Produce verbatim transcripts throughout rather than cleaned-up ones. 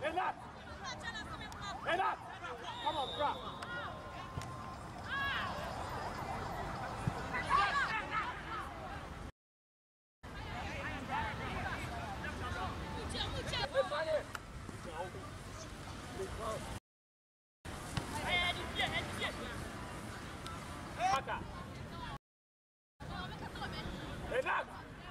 Renat! Renat! Come on, grab! Renat!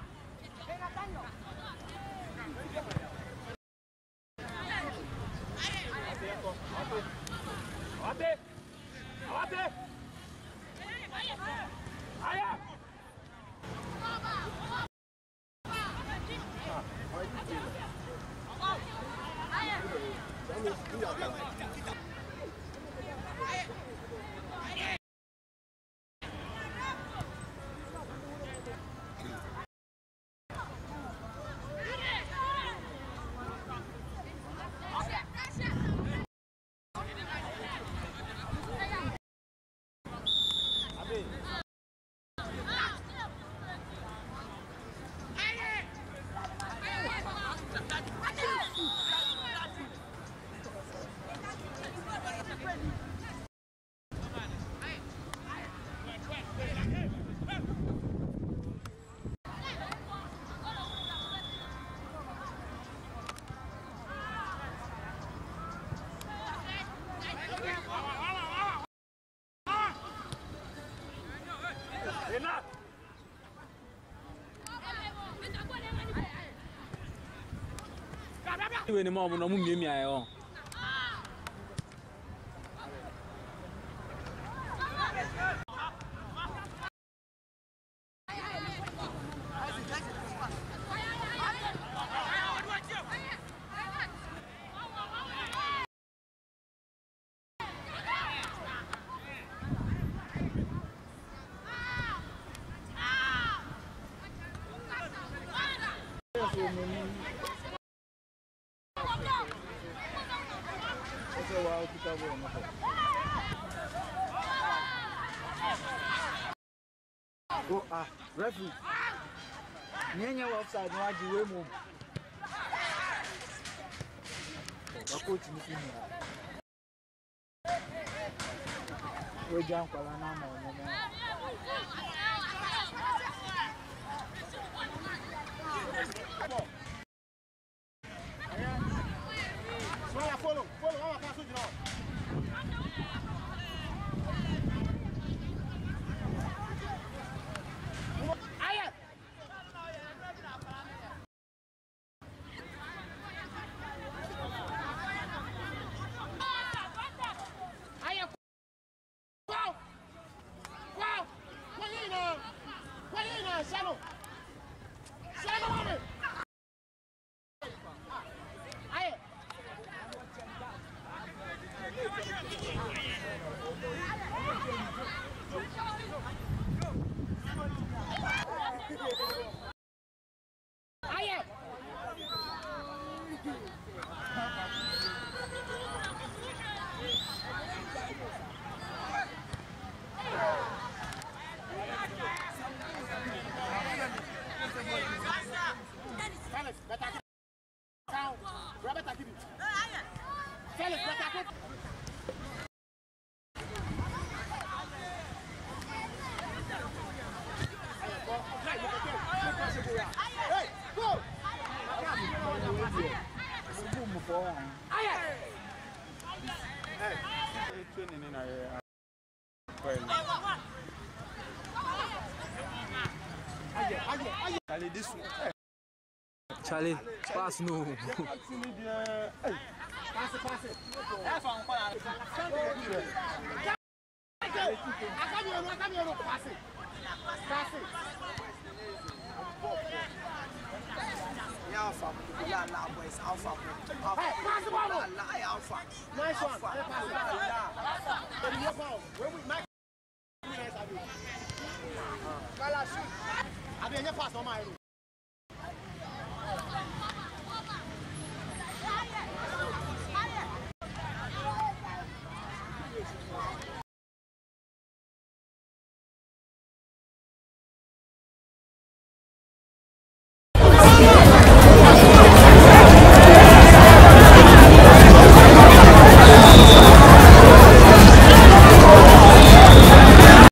Awate! Awate! Aya! Renat! Iwe ni mom no mu miemi ayo. Oh, ah, referee. Nyenye offside no aji we mum. Wa coach ni fini. We jam kwala na ma onye me. Follow, follow, follow, I can't switch it on. Shallow! Shallow on it! Aye! Aye! Felix, better keep down. Robert, keep it. Felix, better keep. Hey, go! Hey, training in a Charlie, this one. Charlie, pass no. Pass it, pass it. That's on fire. I can't hear, I can't hear. Pass it. Pass it. Alpha, yeah, now boys, Alpha. Hey, pass the ball. Alpha. Nice one. Pass it. Where we make Kala shoot. I didn't pass on my room.